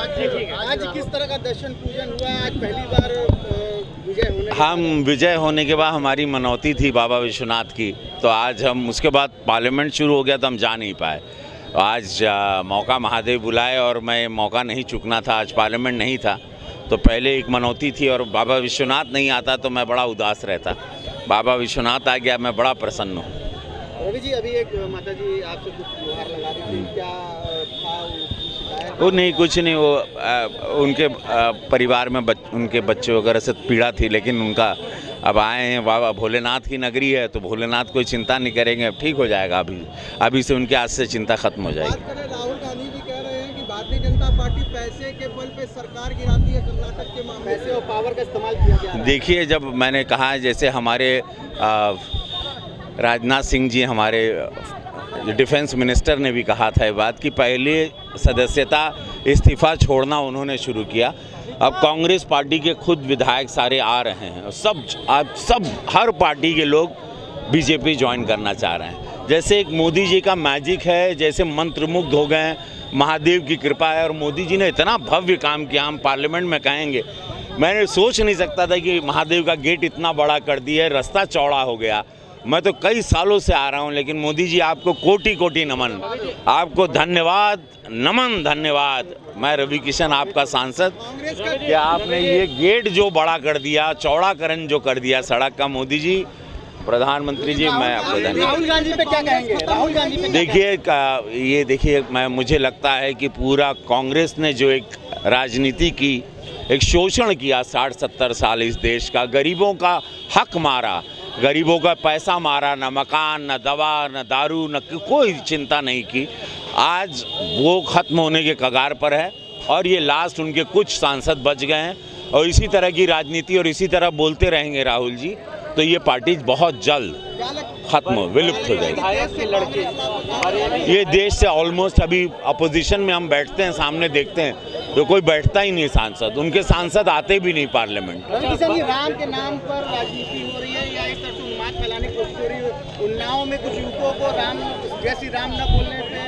आज किस तरह का दर्शन पूजन हुआ? आज पहली बार विजय होने हम विजय होने के बाद हमारी मनौती थी बाबा विश्वनाथ की, तो आज हम उसके बाद पार्लियामेंट शुरू हो गया तो हम जा नहीं पाए। आज मौका महादेव बुलाए और मैं मौका नहीं चुकना था। आज पार्लियामेंट नहीं था तो पहले एक मनौती थी और बाबा विश्वनाथ नहीं आता तो मैं बड़ा उदास रहता। बाबा विश्वनाथ आ गया, मैं बड़ा प्रसन्न हूँ। रवि जी, अभी एक माता जी आपसे कुछ गुहार लगा रही थी, क्या था? वो नहीं, कुछ नहीं, वो उनके परिवार में उनके बच्चे वगैरह से पीड़ा थी, लेकिन उनका अब आए हैं। बाबा भोलेनाथ की नगरी है तो भोलेनाथ कोई चिंता नहीं करेंगे, ठीक हो जाएगा। अभी से उनके आज से चिंता खत्म हो जाएगी। राहुल गांधी जी कह रहे हैं कि भारतीय जनता पार्टी पैसे के बल पे सरकार गिराती है, कर्नाटक के मामले पैसे और पावर का इस्तेमाल किया जा रहा है। देखिए, जब मैंने कहा है, जैसे हमारे राजनाथ सिंह जी, हमारे डिफेंस मिनिस्टर ने भी कहा था ये बात कि पहले सदस्यता इस्तीफा छोड़ना उन्होंने शुरू किया। अब कांग्रेस पार्टी के खुद विधायक सारे आ रहे हैं, सब हर पार्टी के लोग बीजेपी ज्वाइन करना चाह रहे हैं। जैसे एक मोदी जी का मैजिक है, जैसे मंत्रमुग्ध हो गए, महादेव की कृपा है। और मोदी जी ने इतना भव्य काम किया, हम पार्लियामेंट में कहेंगे, मैंने सोच नहीं सकता था कि महादेव का गेट इतना बड़ा कर दिया, रास्ता चौड़ा हो गया। मैं तो कई सालों से आ रहा हूं, लेकिन मोदी जी आपको कोटि कोटि नमन, आपको धन्यवाद, नमन, धन्यवाद। मैं रवि किशन, आपका सांसद, कि आपने ये गेट जो बड़ा कर दिया, चौड़ाकरण जो कर दिया सड़क का, मोदी जी, प्रधानमंत्री जी, मैं आपको धन्यवाद। राहुल गांधी पे क्या कहेंगे? राहुल गांधी पे देखिए, मुझे लगता है कि पूरा कांग्रेस ने जो एक राजनीति की, एक शोषण किया 60-70 साल इस देश का, गरीबों का हक मारा, गरीबों का पैसा मारा, न मकान, न दवा, न दारू, न कोई चिंता नहीं की, आज वो खत्म होने के कगार पर है। और ये लास्ट उनके कुछ सांसद बच गए हैं और इसी तरह की राजनीति और इसी तरह बोलते रहेंगे राहुल जी, तो ये पार्टी बहुत जल्द खत्म विलुप्त हो जाएगी। ये देश से ऑलमोस्ट, अभी अपोजिशन में हम बैठते हैं, सामने देखते हैं तो कोई बैठता ही नहीं सांसद, उनके सांसद आते भी नहीं पार्लियामेंट। राम के नाम पर राजनीति हो रही है या इस तरह से उन्माद फैलाने की कोशिश हो रही है? उन्नाव में कुछ युवकों को जय श्री राम न बोलने पे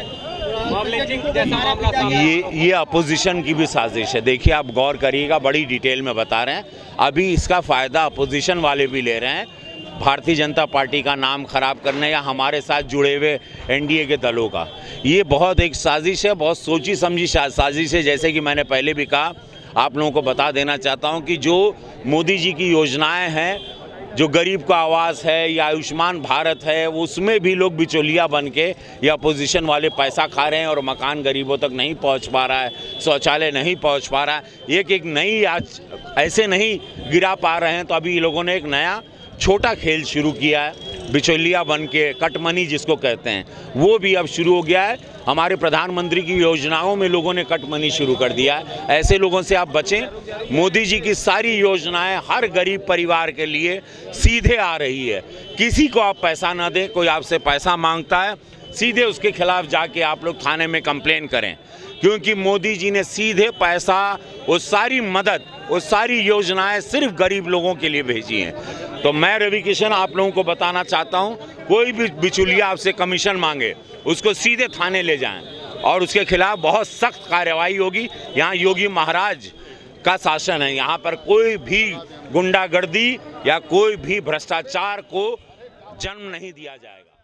ये अपोजिशन की भी साजिश है। देखिए, आप गौर करिएगा, बड़ी डिटेल में बता रहे हैं। अभी इसका फ़ायदा अपोजिशन वाले भी ले रहे हैं, भारतीय जनता पार्टी का नाम खराब करने या हमारे साथ जुड़े हुए एनडीए के दलों का। ये बहुत एक साजिश है, बहुत सोची समझी साजिश है। जैसे कि मैंने पहले भी कहा, आप लोगों को बता देना चाहता हूं कि जो मोदी जी की योजनाएं हैं, जो गरीब का आवास है या आयुष्मान भारत है, उसमें भी लोग बिचौलिया बन के या अपोजिशन वाले पैसा खा रहे हैं और मकान गरीबों तक नहीं पहुंच पा रहा है, शौचालय नहीं पहुंच पा रहा है। एक नई, आज ऐसे नहीं गिरा पा रहे हैं, तो अभी लोगों ने एक नया छोटा खेल शुरू किया है, बिचौलिया बन के, कटमनी जिसको कहते हैं, वो भी अब शुरू हो गया है। हमारे प्रधानमंत्री की योजनाओं में लोगों ने कटमनी शुरू कर दिया है। ऐसे लोगों से आप बचें। मोदी जी की सारी योजनाएं हर गरीब परिवार के लिए सीधे आ रही है। किसी को आप पैसा ना दें, कोई आपसे पैसा मांगता है, सीधे उसके खिलाफ जाके आप लोग थाने में कंप्लेन करें, क्योंकि मोदी जी ने सीधे पैसा, वो सारी मदद, वो सारी योजनाएं सिर्फ गरीब लोगों के लिए भेजी हैं। तो मैं रवि किशन आप लोगों को बताना चाहता हूं, कोई भी बिचौलिया आपसे कमीशन मांगे, उसको सीधे थाने ले जाएं और उसके खिलाफ बहुत सख्त कार्रवाई होगी। यहाँ योगी महाराज का शासन है, यहाँ पर कोई भी गुंडागर्दी या कोई भी भ्रष्टाचार को जन्म नहीं दिया जाएगा।